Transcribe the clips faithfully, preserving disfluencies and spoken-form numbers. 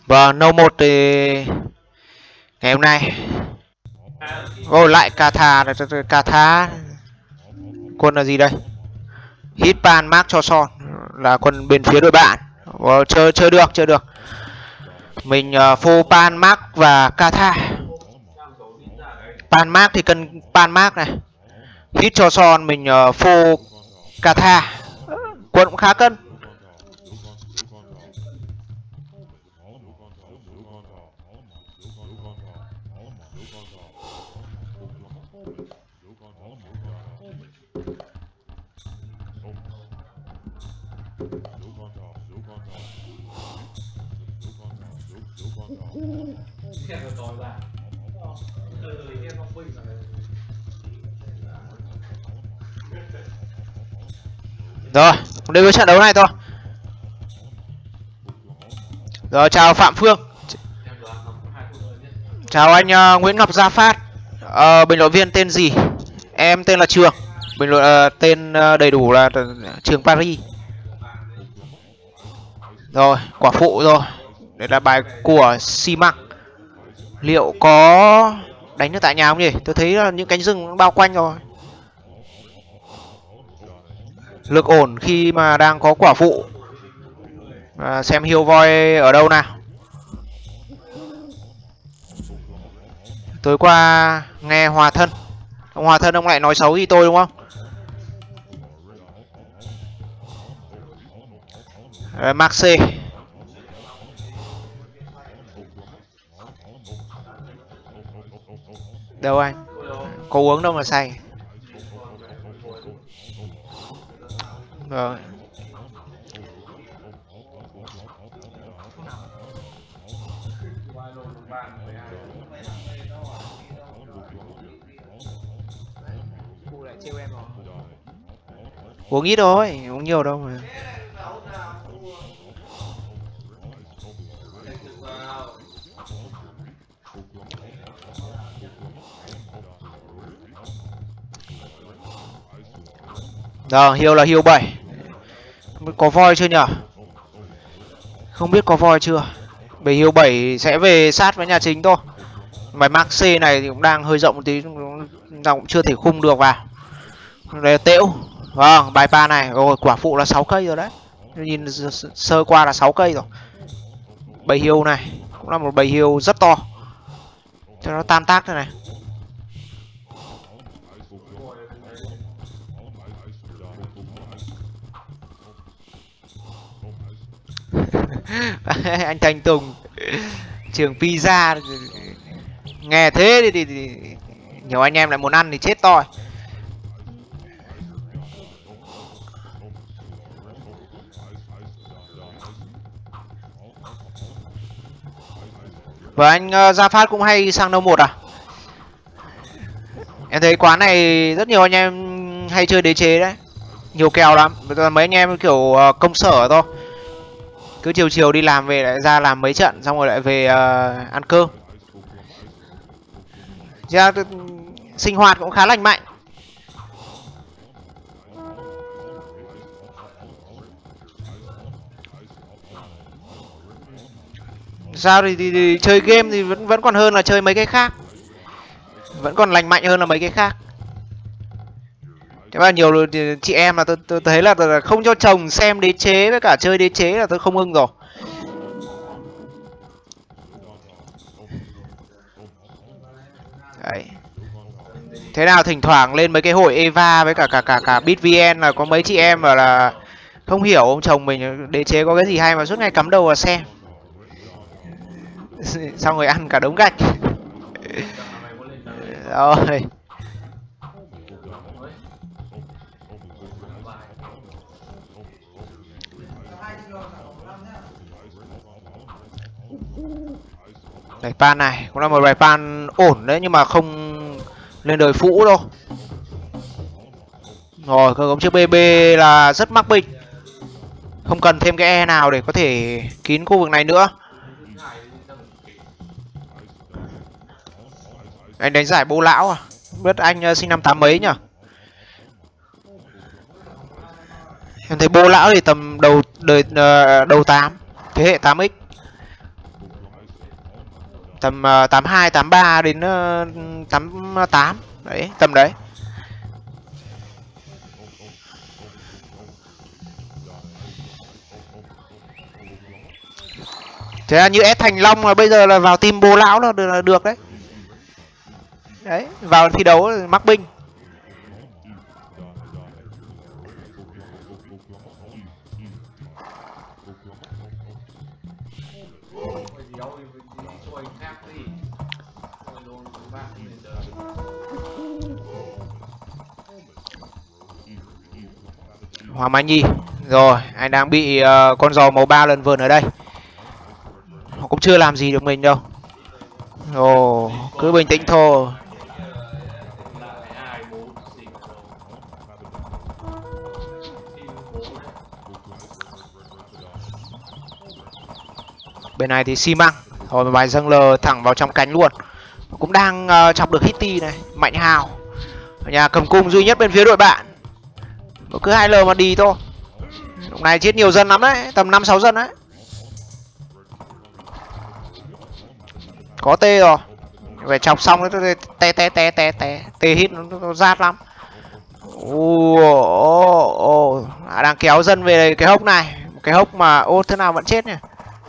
Vâng, nâu một thì ngày hôm nay ô lại cà thà cà thá quân là gì đây? Hit pan mark cho son là quân bên phía đội bạn. Ờ, chơi chơi được chơi được mình uh, phô pan mark và cà tha. Pan mark thì cần pan mark này, hit cho son mình uh, phô cà tha, quân cũng khá cân. Rồi, đến với trận đấu này thôi. Rồi, chào Phạm Phương. Chào anh uh, Nguyễn Ngọc Gia Phát. Uh, bình luận viên tên gì? Em tên là Trường. Bình luận uh, tên uh, đầy đủ là Trường Paris. Rồi, quả phụ rồi. Đây là bài của xi măng. Liệu có đánh được tại nhà không nhỉ? Tôi thấy là những cánh rừng bao quanh rồi. Lực ổn khi mà đang có quả phụ. À, xem hiêu voi ở đâu nào. Tối qua nghe Hòa Thân. Ông Hòa Thân ông lại nói xấu gì tôi đúng không? À, Max C. Đâu anh? Có uống đâu mà say. Rồi. Uống ít thôi, uống nhiều đâu mà. Rồi, hiêu là hiêu bảy. Có voi chưa nhở? Không biết có voi chưa. Bởi hiêu bảy sẽ về sát với nhà chính thôi. Bài Max C này thì cũng đang hơi rộng một tí, cũng chưa thể khung được vào. Đây là tễu. Vâng, bài ba này, rồi quả phụ là sáu cây rồi đấy. Nhìn sơ qua là sáu cây rồi. Bầy hiêu này cũng là một bầy hiêu rất to. Cho nó tan tác thế này. Anh Thành Tùng Trường pizza nghe thế thì, thì, thì nhiều anh em lại muốn ăn thì chết toi. Và anh uh, Gia Phát cũng hay sang nâu một à? Em thấy quán này rất nhiều anh em hay chơi đế chế đấy, nhiều kèo lắm. Mấy anh em kiểu uh, công sở thôi, cứ chiều chiều đi làm về lại ra làm mấy trận xong rồi lại về uh, ăn cơm. Ra sinh hoạt cũng khá lành mạnh. Sao thì, thì, thì chơi game thì vẫn vẫn còn hơn là chơi mấy cái khác, vẫn còn lành mạnh hơn là mấy cái khác. Thế mà nhiều chị em là tôi, tôi thấy là tôi không cho chồng xem đế chế với cả chơi đế chế là tôi không ưng rồi. Đấy. Thế nào thỉnh thoảng lên mấy cái hội Eva với cả cả cả cả BitVN là có mấy chị em bảo là không hiểu ông chồng mình đế chế có cái gì hay mà suốt ngày cắm đầu vào xem. Xong rồi ăn cả đống gạch. Rồi. Bài pan này cũng là một bài pan ổn đấy, nhưng mà không lên đời phũ đâu. Rồi, cơ cấu chiếc bê bê là rất mắc binh. Không cần thêm cái E nào để có thể kín khu vực này nữa. Anh đánh giải bố lão à? Biết anh uh, sinh năm tám mấy nhỉ? Em thấy bố lão thì tầm đầu đời uh, đầu tám, thế hệ tám x. Tầm uh, tám hai, tám ba đến uh, tám tám. Đấy, tầm đấy. Thế là như S Thành Long là bây giờ là vào team bố lão là được, là được đấy. Đấy, vào thi đấu mắc binh. Hoàng Mai Nhi. Rồi, anh đang bị uh, con giò màu ba lần vườn ở đây. Họ cũng chưa làm gì được mình đâu. Ồ, cứ bình tĩnh thôi. Bên này thì xi măng. Rồi bài dâng lờ thẳng vào trong cánh luôn. Cũng đang uh, chọc được Hitty này. Mạnh Hào. Ở nhà cầm cung duy nhất bên phía đội bạn. Cứ hai lờ mà đi thôi. Lúc này chết nhiều dân lắm đấy. Tầm năm sáu dân đấy. Có tê rồi. Phải chọc xong nó té té té té té. Tê hit nó, nó rát lắm. Ồ, ồ, ồ. À, đang kéo dân về cái hốc này. Cái hốc mà ô thế nào vẫn chết nhỉ.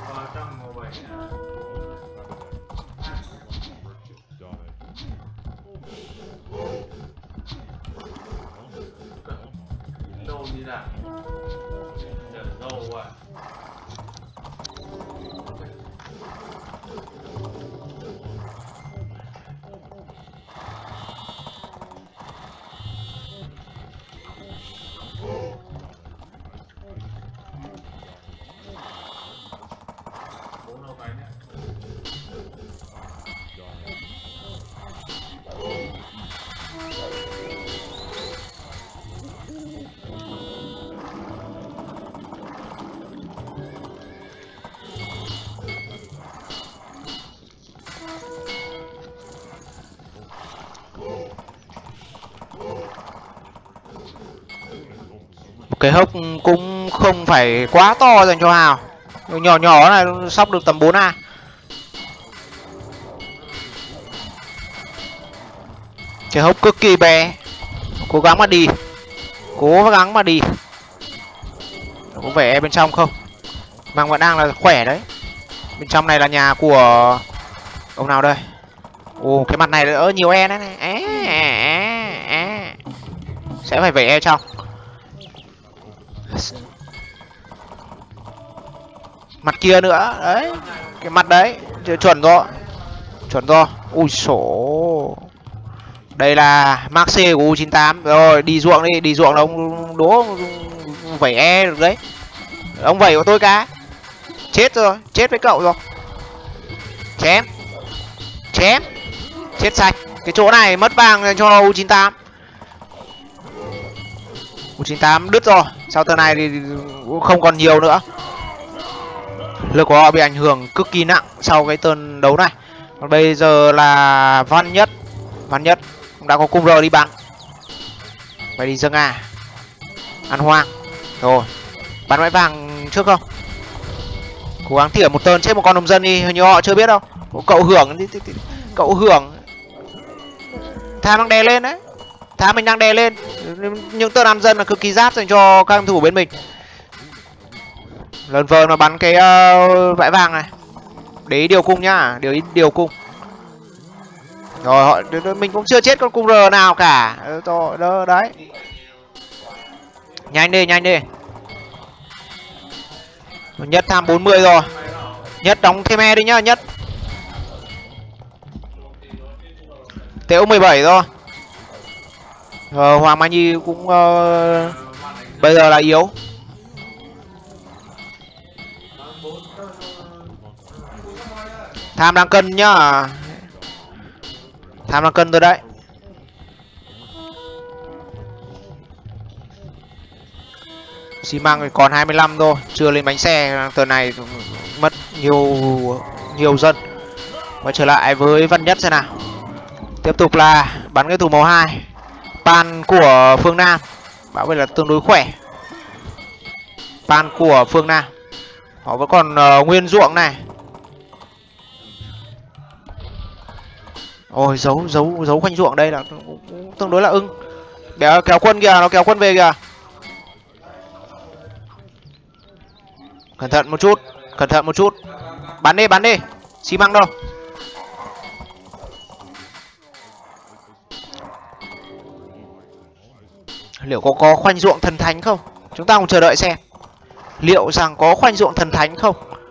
Cái hốc cũng không phải quá to dành cho Hào. Nhỏ nhỏ này sóc được tầm bốn A. Cái hốc cực kỳ bé. Cố gắng mà đi. Cố gắng mà đi. Có vẻ bên trong không. Mang vẫn đang là khỏe đấy. Bên trong này là nhà của ông nào đây. Ồ, cái mặt này đỡ nhiều E đấy này. À, à, à. Sẽ phải về E trong. Mặt kia nữa. Đấy. Cái mặt đấy. Chuẩn rồi. Chuẩn rồi. Ui sổ. Đây là Maxi của U chín tám. Rồi đi ruộng đi. Đi ruộng là ông đố vẩy E được đấy. Ông vẩy của tôi cá. Chết rồi. Chết với cậu rồi. Chém. Chém. Chết sạch. Cái chỗ này mất vàng cho U chín tám. U chín tám đứt rồi. Sau turn này thì không còn nhiều nữa. Lực của họ bị ảnh hưởng cực kỳ nặng sau cái turn đấu này. Còn bây giờ là Văn Nhất. Văn Nhất đã có cung R đi bắn. Phải đi dâng A. Ăn hoang. Rồi. Bắn mãi vàng trước không? Cố gắng tỉa một turn chết một con nông dân đi. Hình như họ chưa biết đâu. Cậu hưởng. Cậu hưởng. Tham đang đè lên đấy. Tham mình đang đè lên. Những turn ăn dân là cực kỳ giáp dành cho các em thủ bên mình. Lần vờn mà bắn cái uh, vãi vàng này. Để ý điều cung nhá. Điều ý điều cung. Rồi họ mình cũng chưa chết con cung R nào cả. Rồi đó, đấy. Nhanh đi, nhanh đi. Nhất tham bốn mươi rồi. Nhất đóng thêm E đi nhá, Nhất. T O mười bảy rồi. Rồi Hoàng Mai Nhi cũng uh, bây giờ là yếu. Tham đang cân nhá. Tham đang cân tôi đấy. Xi măng còn hai mươi lăm thôi. Chưa lên bánh xe. Tờ này mất nhiều nhiều dân. Quay trở lại với Văn Nhất xem nào. Tiếp tục là bắn cái thủ màu hai. Pan của Phương Nam. Bảo vệ là tương đối khỏe. Pan của Phương Nam. Họ vẫn còn uh, nguyên ruộng này. Ôi giấu giấu giấu khoanh ruộng đây là cũng tương đối là ưng. Béo kéo quân kìa, nó kéo quân về kìa. Cẩn thận một chút, cẩn thận một chút. Bắn đi, bắn đi. Xi măng đâu? Liệu có có khoanh ruộng thần thánh không? Chúng ta cùng chờ đợi xem. Liệu rằng có khoanh ruộng thần thánh không?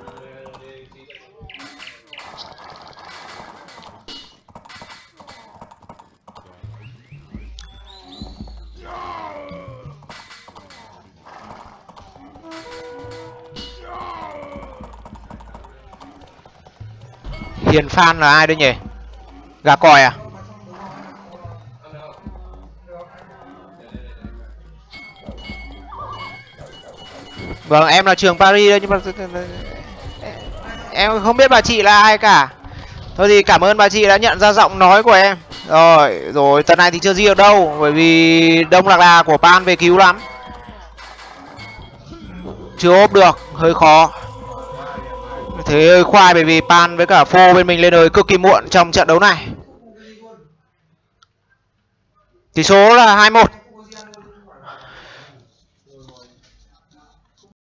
Hiền Phan là ai đây nhỉ? Gà còi à? Vâng, em là trường Paris đây nhưng mà em không biết bà chị là ai cả. Thôi thì cảm ơn bà chị đã nhận ra giọng nói của em. Rồi, rồi tận này thì chưa gì được đâu, bởi vì đông lạc đà của Pan về cứu lắm. Chưa ốp được, hơi khó. Thế hơi khoai bởi vì Pan với cả Phô bên mình lên đời cực kỳ muộn trong trận đấu này. Tỷ số là hai một.